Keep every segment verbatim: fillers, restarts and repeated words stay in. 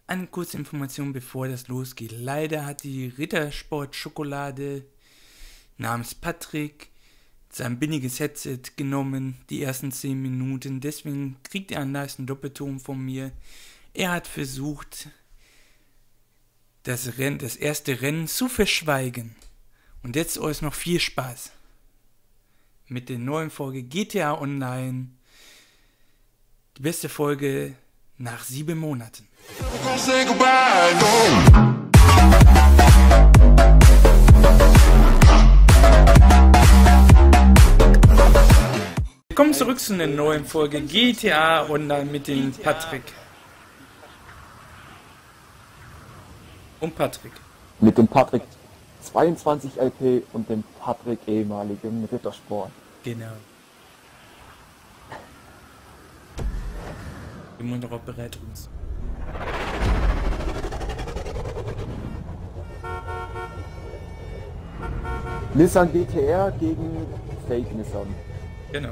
Eine kurze Information, bevor das losgeht. Leider hat die Rittersport-Schokolade namens Patrick sein billiges Headset genommen, die ersten zehn Minuten. Deswegen kriegt er einen leichten Doppelton von mir. Er hat versucht, das, Rennen, das erste Rennen zu verschweigen. Und jetzt euch noch viel Spaß mit der neuen Folge G T A Online. Die beste Folge nach sieben Monaten. Willkommen zurück zu einer neuen Folge G T A Online mit dem Patrick. Und Patrick. Mit dem Patrick zweiundzwanzig L P und dem Patrick ehemaligen Rittersport. Genau. Wir sind darauf bereit uns. Nissan G T R gegen Fake Nissan. Genau.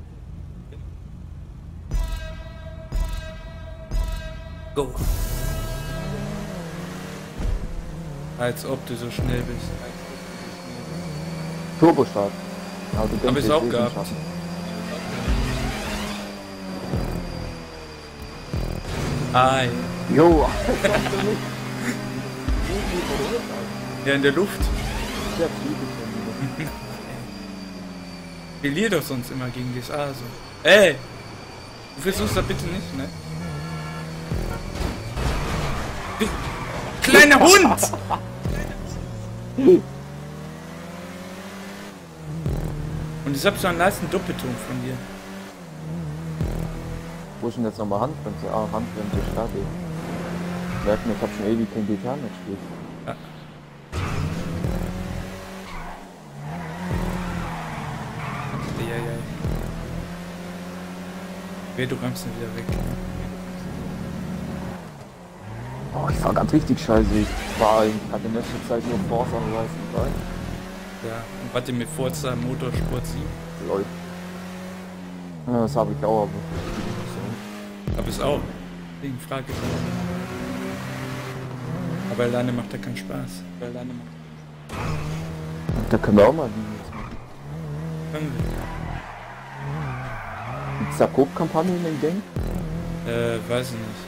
Go. Als ob du so schnell bist. Turbostart. Also Hab ich's auch gehabt. Ei. Jo. Ja, in der Luft. Sehr Verlier doch sonst immer gegen das A so. Ey! Du versuchst das bitte nicht, ne? Kleiner Hund! Und ich hab so einen leichten Doppelton von dir. Wo ist denn jetzt nochmal Handbremse? Ah, Handbremse, Stati. Merkt mir, ich hab schon ewig kein G T A mehr gespielt. Ja. Ja, ja. Wer, du räumst ihn wieder weg. Oh, ich fahr ganz richtig scheiße. Ich war gerade in letzter Zeit nur Forza Horizon drei. Ja, und warte mit Forza Motorsport sieben. Lol. Ja, das habe ich auch, aber... Hab es auch. Wegen Frage. Aber alleine macht er keinen Spaß. Aber alleine macht Da können wir auch mal Videos machen. Können wir. Gibt's da Coop-Kampagne in dem Game? Äh, weiß ich nicht.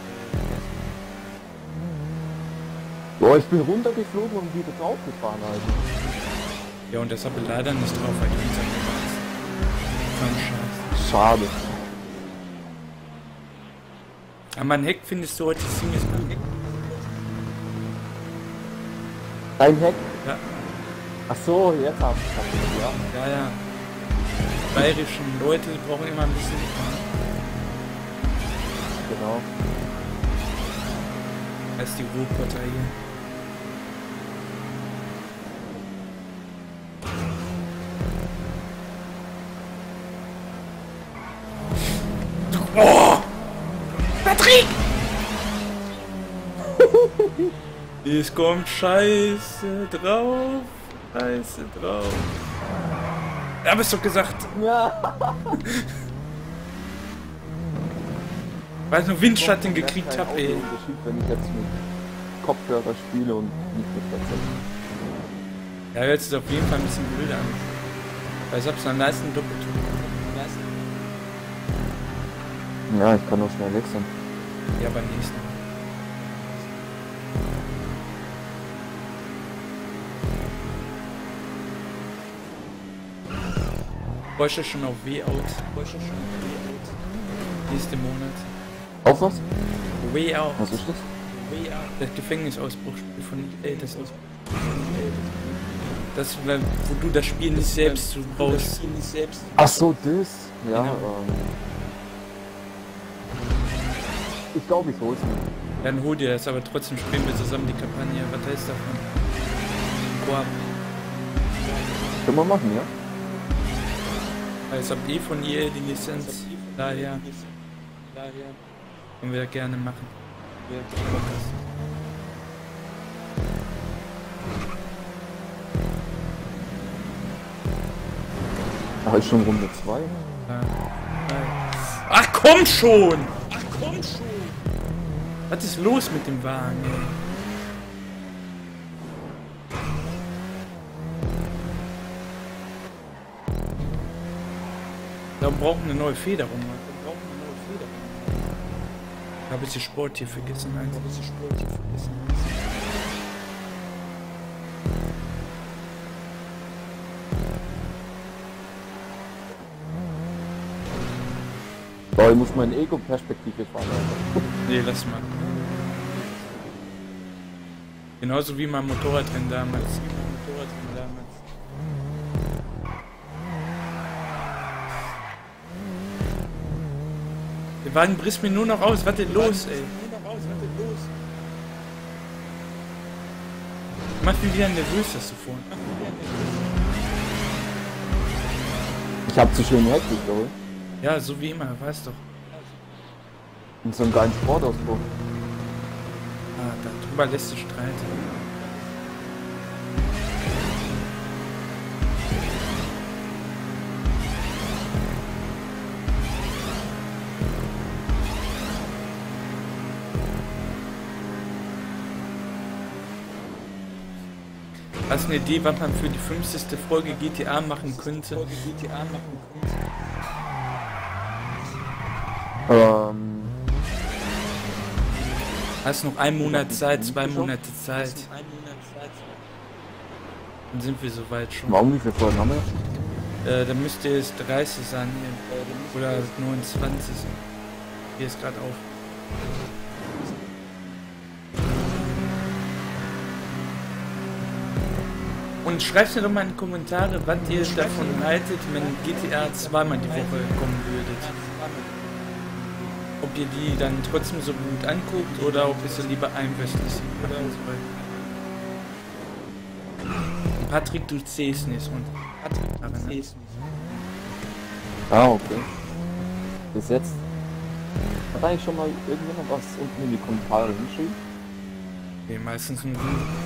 Boah, ich bin runtergeflogen und wieder draufgefahren, Alter. Ja, und das habe ich leider nicht drauf, weil ich nicht sagen Scheiße. Schade. Aber mein Heck findest du heute ziemlich gut. Dein Heck? Ja. Ach so, jetzt hab ich das, ja. Ja, ja. Die bayerischen Leute brauchen immer ein bisschen. Genau. Das ist die Ruhrpotter hier. Oh! Patrick! Es kommt Scheiße drauf. Scheiße drauf. Ja, hab ich doch gesagt. Ja. Weil ich nur Windschatten gekriegt hab, ey. Unterschied, wenn ich jetzt mit Kopfhörer spiele und nicht mit Headset. Ja, hört sich auf jeden Fall ein bisschen blöd an. Weil ich hab's einen leisten Doppelton. Ja, ich kann auch schnell wechseln. Ja, beim nächsten Mal. Bräuchte schon auf W-Out. Bräuchte schon auf W-Out. Nächsten Monat. Auf was? W-Out. Was ist das? W-Out. Das Gefängnisausbruchspiel von E A. Das Ausbruch. Das, wo du das Spiel nicht selbst, du brauchst. Ach so, das? Ja, Genau. ähm. Ich glaube, ich hol's mir. Dann hol dir das, aber trotzdem spielen wir zusammen die Kampagne. Was heißt davon? Koop. Können wir machen, ja? Ich hab eh von E A die Lizenz. Daher. Können wir gerne machen. Ach, ist schon Runde zwei. Ach komm schon! Ach komm schon! Was ist los mit dem Wagen, ey? Da brauchen wir eine neue Federung. Wir brauchen eine neue Federung. Da habe ich die Sport hier vergessen. Da habe ich die Sport hier vergessen. Boah, ich muss meine Ego-Perspektive fahren. Nee, lass mal. Genauso wie mein Motorradrennen damals. Wie mein Motorradrennen damals. Der Wagen bricht mir nur noch aus. Was denn los, ey? Mach mich wieder nervös, das du vorhin. Ich hab zu schön Hektik, glaube ich. Ja, so wie immer, weißt doch. Und so einen geilen Sportausdruck. Ah, darüber lässt sich streiten. Hast du eine Idee, was man für die fünfzigste Folge G T A machen könnte? Ähm. Hast noch einen Monat Zeit, zwei Monate Zeit. Dann sind wir soweit schon. Warum, wie viele Folgen haben wir? Äh, dann müsste es dreißig sein hier. Oder neunundzwanzig. Hier ist gerade auf. Und schreibt mir doch mal in die Kommentare, was ihr davon haltet, wenn G T A zweimal die Woche kommen würdet. Ob ihr die dann trotzdem so gut anguckt oder ob ihr sie lieber einwöchentlich seht. Und Patrick, du zählst nicht. Und Patrick, du zählst nicht. Ah, okay. Bis jetzt. Hat eigentlich schon mal irgendjemand was unten in die Kommentare hinschrieben? Okay, meistens nur du.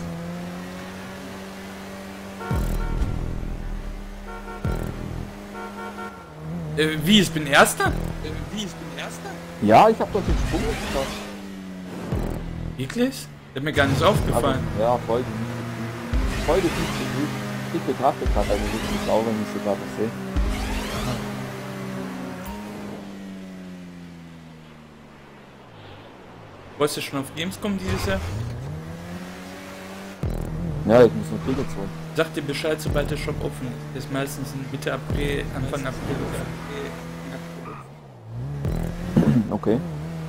Äh, wie, ich bin Erster? Äh, wie, ich bin Erster? Ja, ich hab doch den Sprung geschafft. Wirklich? Das hat mir gar nicht aufgefallen. Also, ja, voll. Voll die ich betrachtet hat, also wirklich auch, wenn ich sie gerade sehe. Wolltest du schon auf Gamescom dieses Jahr? Ja, ich muss noch Kriege zu. Sag dir Bescheid, sobald der Shop offen ist. Das ist meistens in Mitte April, Anfang April. Okay.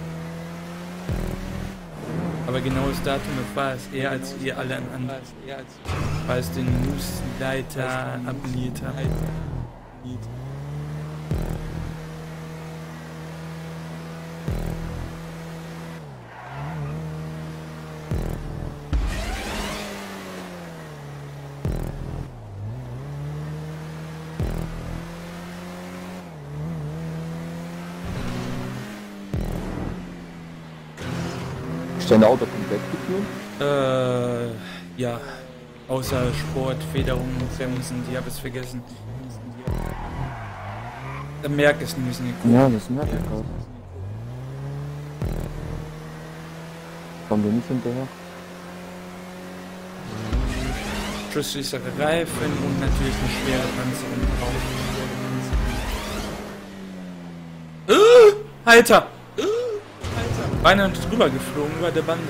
Aber genaues Datum erfahre es eher als ihr alle an, weil es den Newsleiter abonniert habt. Ist dein Auto komplett geführt? Äh, ja. Außer Sport, Federung und Bremsen, die habe ich vergessen. Da merke ich es nämlich nicht. Ja, das merke ich gerade. Kommen wir nicht hinterher? Schusssichere Reifen und natürlich eine schwere Panzerung drauf. Uh, Alter! Beinahe drüber geflogen, über der Bande.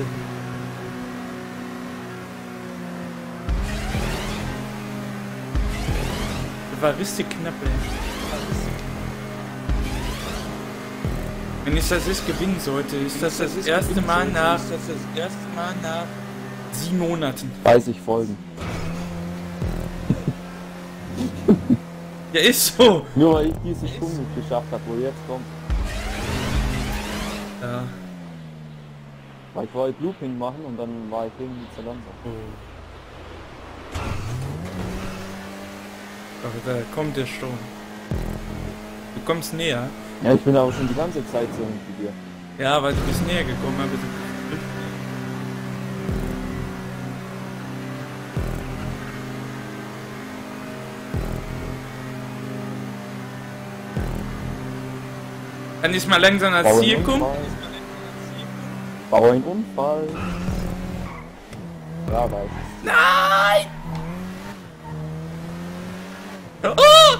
Das war richtig knapp, ey. Wenn ich das jetzt gewinnen sollte, ist das das erste Mal nach sieben Monaten. dreißig Folgen. Ja, ist so. Nur weil ich diesen Sprung nicht geschafft habe, wo jetzt kommt. Ja. Weil ich wollte Looping machen und dann war ich irgendwie zu langsam. Oh. Aber da kommt der Sturm. Du kommst näher. Ja, ich bin aber schon die ganze Zeit so wie dir. Ja, weil du bist näher gekommen, aber du... Kann ich mal langsam ans Ziel kommen? Bau einen Unfall. Ja, weiß ich. Nein! Oh!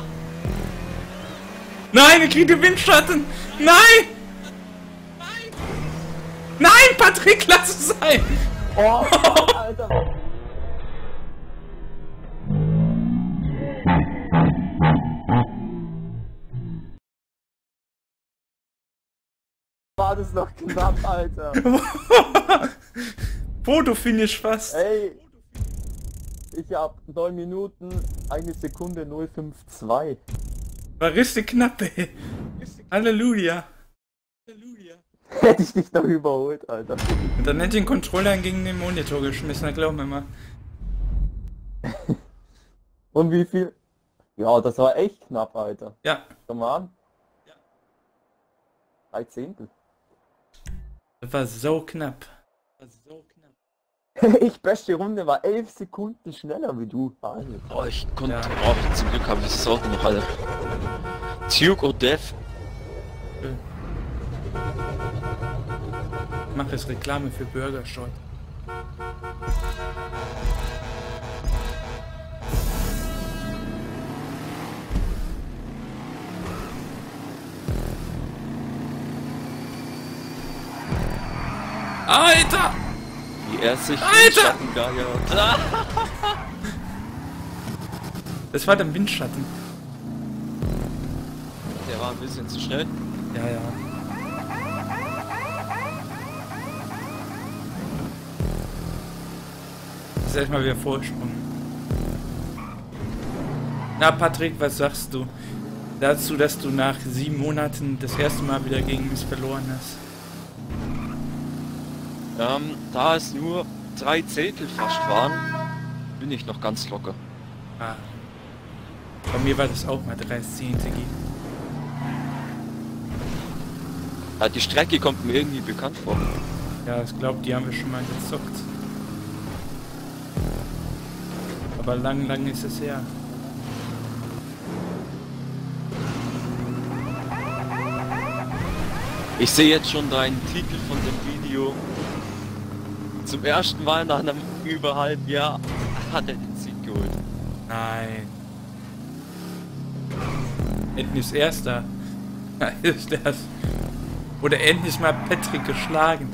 Nein, ich kriege Windschatten! Nein! Nein, Patrick, lass es sein! Oh, Alter! War das noch knapp, Alter? Fotofinish fast. Ey! Ich hab neun Minuten, eine Sekunde null fünf zwei. War richtig knapp, ey. Halleluja. Halleluja. Hätte ich dich noch überholt, Alter. Und dann hätte ich den Controller gegen den Monitor geschmissen, glaub mir mal. Und wie viel? Ja, das war echt knapp, Alter. Ja. Komm mal an. Drei Zehntel. Das war so knapp. Das war so knapp. Ich beste Runde war elf Sekunden schneller wie du. Alter. Oh, ich konnte Ja. auch, zum Glück habe ich das Auto noch alle. Duke or Death. Ich mache jetzt Reklame für Burger Shot. Alter! Wie er sich Alter! Schatten geärgert. Ah! Das war der Windschatten. Der war ein bisschen zu schnell. Ja, ja. Das ist erstmal wieder Vorsprung. Na Patrick, was sagst du dazu, dass du nach sieben Monaten das erste Mal wieder gegen mich verloren hast? Ähm, da es nur drei Zehntel fast waren, bin ich noch ganz locker. Ah. Bei mir war das auch mal drei Zehntel. Ja, die Strecke kommt mir irgendwie bekannt vor. Ja, ich glaube, die haben wir schon mal gezockt. Aber lang, lang ist es her. Ich sehe jetzt schon deinen Titel von dem Video. Zum ersten Mal nach einem über halben Jahr hat er den Sieg geholt. Nein. Endlich Erster. Ist das. Oder endlich mal Patrick geschlagen.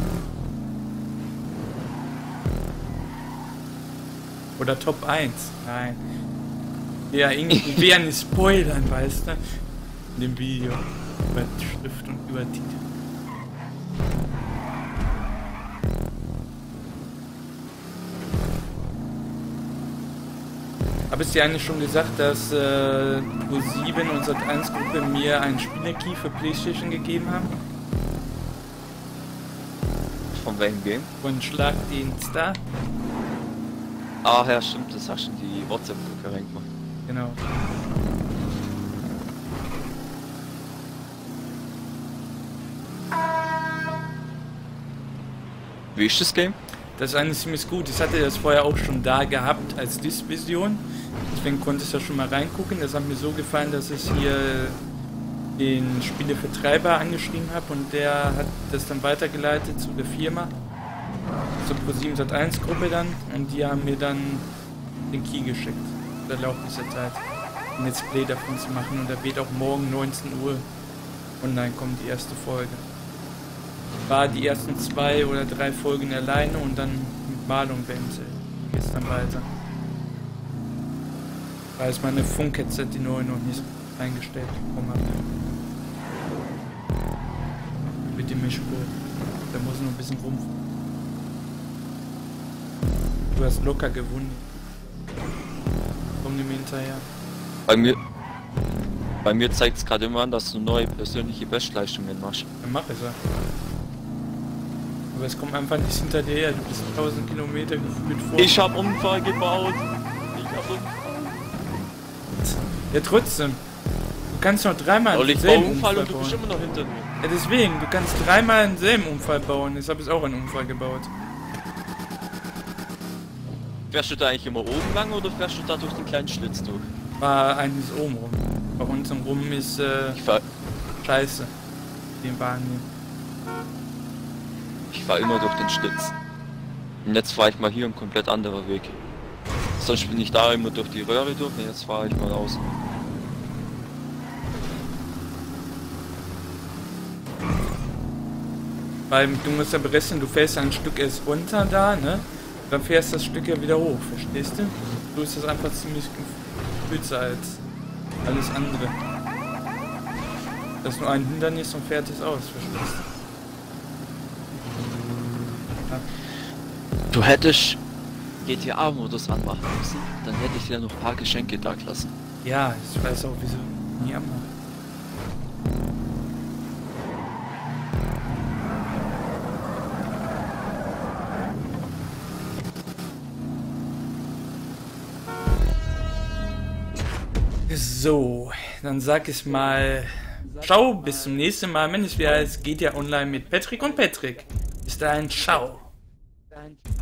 Oder Top eins. Nein. Ja, irgendwie wer nicht spoilern, weißt du? In dem Video. Über Schrift und über Titel. Habe ich dir eigentlich schon gesagt, dass äh, Pro sieben und Sat eins Gruppe mir einen Spielerkey für PlayStation gegeben haben? Von welchem Game? Von Schlagdienst da? Ah ja, stimmt, das hast du in die WhatsApp-Gruppe reingemacht. Genau. Wie ist das Game? Das ist eigentlich ziemlich gut. Ich hatte das vorher auch schon da gehabt als Disk-Vision. Deswegen konnte ich da schon mal reingucken. Das hat mir so gefallen, dass ich hier den Spielevertreiber angeschrieben habe und der hat das dann weitergeleitet zu der Firma, zur Pro sieben Sat eins Gruppe dann, und die haben mir dann den Key geschickt, der Erlaubnis erteilt, ein Let's Play davon zu machen, und da wird auch morgen neunzehn Uhr online kommen die erste Folge. War die ersten zwei oder drei Folgen alleine und dann mit Malung beendete. Geht's dann weiter. Da ist meine Funk-Headset die neue noch nicht eingestellt bekommen habe. Mit dem Mischpult. Da muss noch ein bisschen rum. Du hast locker gewonnen. Komm nicht mehr hinterher. Bei mir, bei mir zeigt es gerade immer an, dass du neue persönliche Bestleistungen machst. Dann mach es ja. Aber es kommt einfach nicht hinter dir her. Du bist tausend Kilometer gefühlt vor. Ich hab Unfall gebaut. Ich hab Unfall. Ja, trotzdem. Du kannst noch dreimal Und ich baue denselben Unfall Unfall und du bist bauen. immer noch hinter mir. Ja, deswegen. Du kannst dreimal denselben Unfall bauen. Jetzt habe ich auch einen Unfall gebaut. Fährst du da eigentlich immer oben lang oder fährst du da durch den kleinen Schlitz durch? War eigentlich oben rum. Bei uns rum ist äh, Ich fahr, scheiße. Den Wagen hier. ich fahre immer durch den Schlitz. Und jetzt fahre ich mal hier ein komplett anderer Weg. Sonst bin ich da immer durch die Röhre durch und jetzt fahre ich mal raus. Weil du musst ja berechnen, du fährst ein Stück erst runter da, ne? Dann fährst das Stück ja wieder hoch, verstehst du? So ist das einfach ziemlich kürzer als alles andere. Das ist nur ein Hindernis und fertig aus, verstehst du? Ja. Du hättest G T A-Modus anmachen müssen, dann hätte ich dir noch ein paar Geschenke da gelassen. Ja, ich weiß auch, wieso nie anmachen. So, dann sag ich mal, ciao, bis zum nächsten Mal, wenn es wieder heißt, geht ja online mit Patrick und Patrick. Bis dahin, ciao.